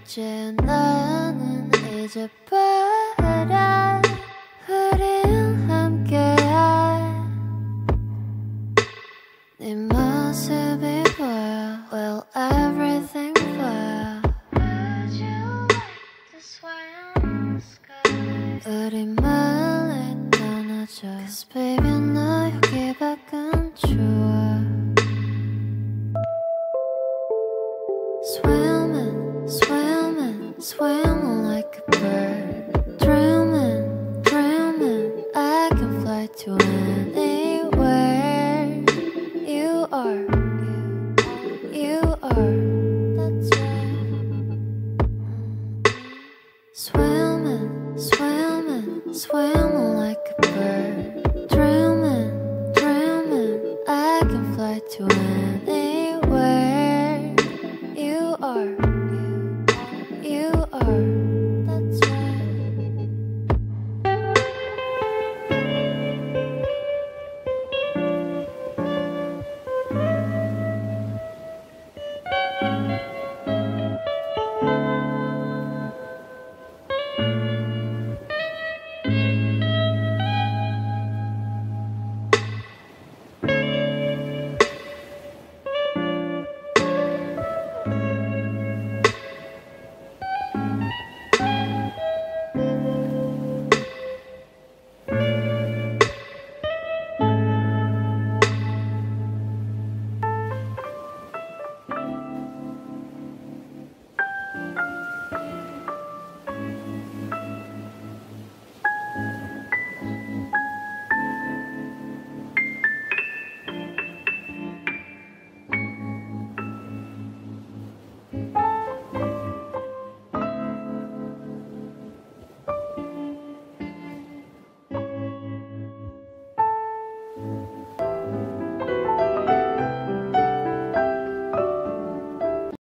이제 나는 이제 바라 우린 함께야 네 모습이 보여 Will everything 보여 Would you like to swim in the sky 우리 멀리 떠나줘 Cause baby 너 여기 밖은 좋아 Swimming, swimming, swimming like a bird Dreaming, dreaming, I can fly to anywhere You are, you are, that's right Swimming, swimming, swimming like a bird Dreaming, dreaming, I can fly to anywhere You are